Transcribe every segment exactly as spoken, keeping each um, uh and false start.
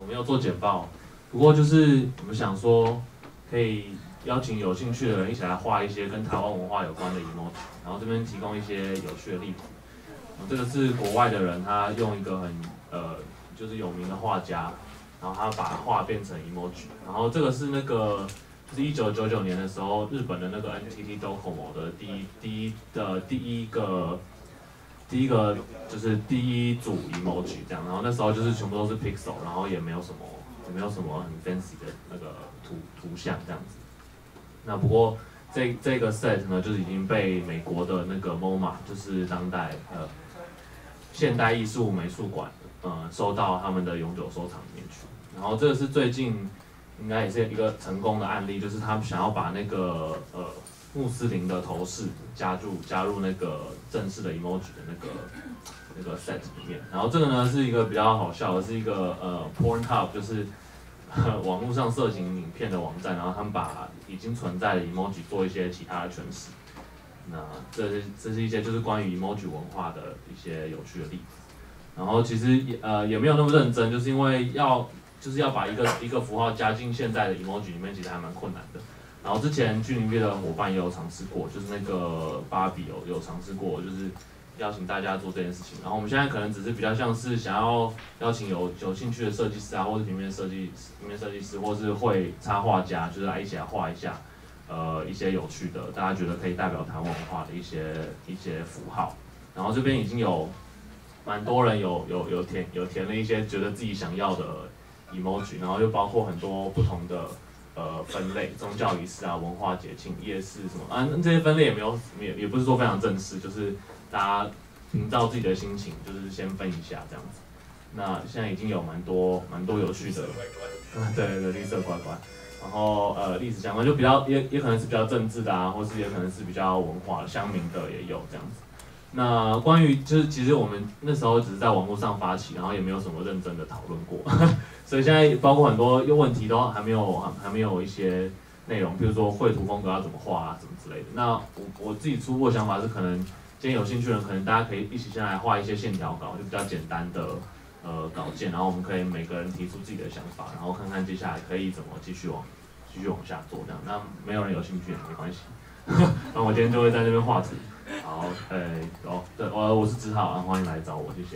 我们要做简报，不过就是我们想说，可以邀请有兴趣的人一起来画一些跟台湾文化有关的 emoji， 然后这边提供一些有趣的例子。这个是国外的人，他用一个很呃就是有名的画家，然后他把画变成 emoji， 然后这个是那个就是一九九九年的时候，日本的那个 N T T Docomo 的第一第一的第一个。第一个就是第一组 emoji 这样，然后那时候就是全部都是 pixel， 然后也没有什么也没有什么很 fancy 的那个图图像这样子。那不过这这个 set 呢，就是已经被美国的那个 MoMA， 就是当代呃现代艺术美术馆呃收到他们的永久收藏里面去。然后这个是最近应该也是一个成功的案例，就是他们想要把那个呃。穆斯林的头饰加入加入那个正式的 emoji 的那个那个 set 里面，然后这个呢是一个比较好笑的，是一个呃 Pornhub， 就是呃网络上色情影片的网站，然后他们把已经存在的 emoji 做一些其他的诠释。那这是这是一些就是关于 emoji 文化的一些有趣的例子。然后其实也呃也没有那么认真，就是因为要就是要把一个一个符号加进现在的 emoji 里面，其实还蛮困难的。然后之前居里面的伙伴也有尝试过，就是那个芭比有有尝试过，就是邀请大家做这件事情。然后我们现在可能只是比较像是想要邀请有有兴趣的设计师啊，或者平面设计平面设计师，或是会插画家，就是来一起来画一下，呃一些有趣的，大家觉得可以代表台湾文化的一些一些符号。然后这边已经有蛮多人有有有填有填了一些觉得自己想要的 emoji， 然后又包括很多不同的。呃，分类宗教仪式啊、文化节庆、夜市什么啊，这些分类也没有也也不是说非常正式，就是大家营造自己的心情，就是先分一下这样子。那现在已经有蛮多蛮多有趣的，对对对，绿色乖乖，然后呃历史相关就比较也也可能是比较政治的啊，或是也可能是比较文化乡民的也有这样子。那关于就是其实我们那时候只是在网络上发起，然后也没有什么认真的讨论过。所以现在包括很多问题都还没有还没有一些内容，比如说绘图风格要怎么画啊，什么之类的。那我我自己初步的想法是，可能今天有兴趣的人，可能大家可以一起先来画一些线条稿，就比较简单的呃稿件，然后我们可以每个人提出自己的想法，然后看看接下来可以怎么继续往继续往下做这样。那没有人有兴趣也没关系，那我今天就会在那边画图。好，呃、欸，哦，对，我我是志浩，欢迎来找我，谢谢。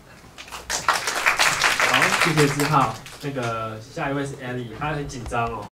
好，谢谢志浩。那个下一位是 Ellie， 她很紧张哦。